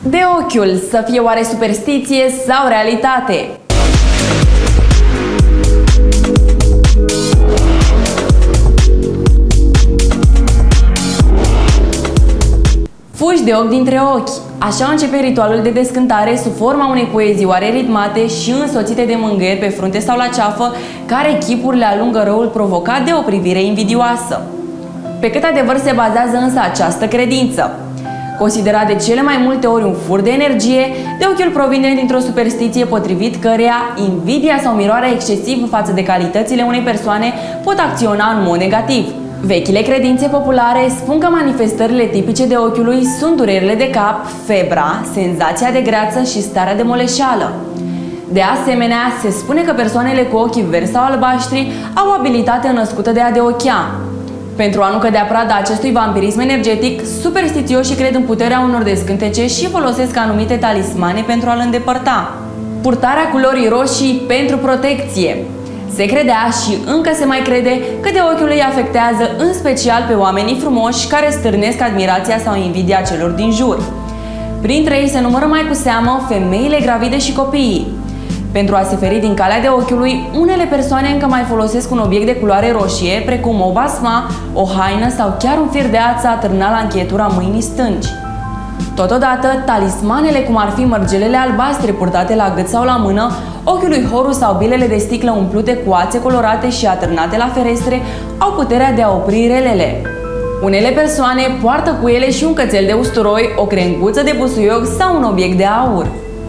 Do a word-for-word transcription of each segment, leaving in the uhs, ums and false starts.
De ochiul, să fie oare superstiție sau realitate? Fugi de ochi dintre ochi. Așa începe ritualul de descântare sub forma unei poezioare ritmate și însoțite de mângâieri pe frunte sau la ceafă, care chipurile alungă răul provocat de o privire invidioasă. Pe cât adevăr se bazează însă această credință? Considerat de cele mai multe ori un fur de energie, de ochiul provine dintr-o superstiție potrivit căreia invidia sau miroarea excesiv față de calitățile unei persoane pot acționa în mod negativ. Vechile credințe populare spun că manifestările tipice de ochiului sunt durerile de cap, febra, senzația de greață și starea de moleșeală. De asemenea, se spune că persoanele cu ochii verzi sau albaștri au abilitatea născută de a deochea. Pentru a nu cădea prada acestui vampirism energetic, superstițioșii cred în puterea unor descântece și folosesc anumite talismane pentru a-l îndepărta. Purtarea culorii roșii pentru protecție. Se credea și încă se mai crede că de ochiul îi afectează în special pe oamenii frumoși care stârnesc admirația sau invidia celor din jur. Printre ei se numără mai cu seamă femeile gravide și copiii. Pentru a se feri din calea de ochiului, unele persoane încă mai folosesc un obiect de culoare roșie, precum o basma, o haină sau chiar un fir de ață atârnat la încheietura mâinii stângi. Totodată, talismanele, cum ar fi mărgelele albastre purtate la gât sau la mână, ochiul lui Horus sau bilele de sticlă umplute cu ațe colorate și atârnate la ferestre, au puterea de a opri relele. Unele persoane poartă cu ele și un cățel de usturoi, o crenguță de busuioc sau un obiect de aur.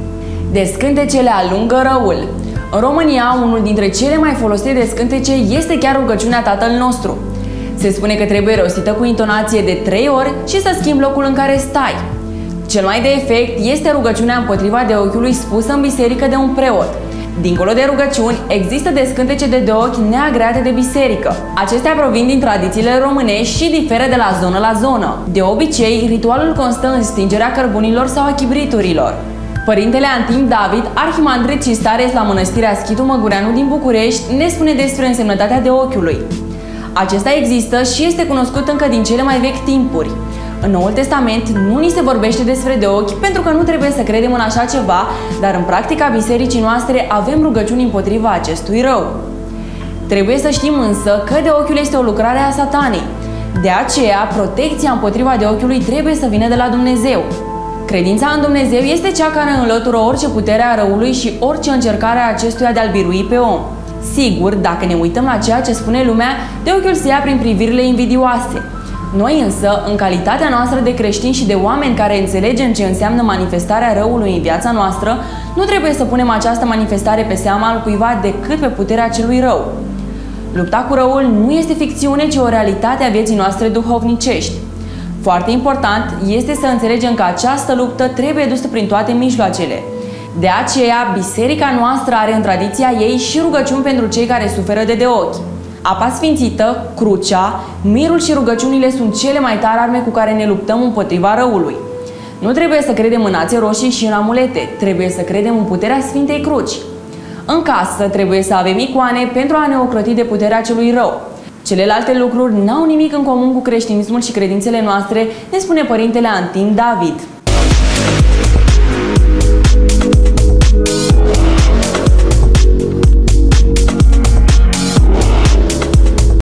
Descântecele alungă răul. În România, unul dintre cele mai folosite descântece este chiar rugăciunea Tatăl nostru. Se spune că trebuie rostită cu intonație de trei ori și să schimbi locul în care stai. Cel mai de efect este rugăciunea împotriva de ochiului spusă în biserică de un preot. Dincolo de rugăciuni, există descântece de de ochi neagreate de biserică. Acestea provin din tradițiile românești și diferă de la zonă la zonă. De obicei, ritualul constă în stingerea cărbunilor sau a chibriturilor. Părintele Antim David, arhimandrit și stareț la mănăstirea Schitu Măgureanu din București, ne spune despre însemnătatea de ochiului. Acesta există și este cunoscut încă din cele mai vechi timpuri. În Noul Testament nu ni se vorbește despre de ochi pentru că nu trebuie să credem în așa ceva, dar în practica bisericii noastre avem rugăciuni împotriva acestui rău. Trebuie să știm însă că de ochiul este o lucrare a Satanei. De aceea, protecția împotriva de ochiului trebuie să vină de la Dumnezeu. Credința în Dumnezeu este cea care înlătură orice putere a răului și orice încercare a acestuia de a-l birui pe om. Sigur, dacă ne uităm la ceea ce spune lumea, de ochiul se ia prin privirile invidioase. Noi însă, în calitatea noastră de creștini și de oameni care înțelegem ce înseamnă manifestarea răului în viața noastră, nu trebuie să punem această manifestare pe seama al cuiva decât pe puterea celui rău. Lupta cu răul nu este ficțiune, ci o realitate a vieții noastre duhovnicești. Foarte important este să înțelegem că această luptă trebuie dusă prin toate mijloacele. De aceea, biserica noastră are în tradiția ei și rugăciuni pentru cei care suferă de de ochi. Apa sfințită, crucea, mirul și rugăciunile sunt cele mai tari arme cu care ne luptăm împotriva răului. Nu trebuie să credem în ațe roșii și în amulete, trebuie să credem în puterea Sfintei Cruci. În casă trebuie să avem icoane pentru a ne ocroti de puterea celui rău. Celelalte lucruri n-au nimic în comun cu creștinismul și credințele noastre, ne spune părintele Antim David.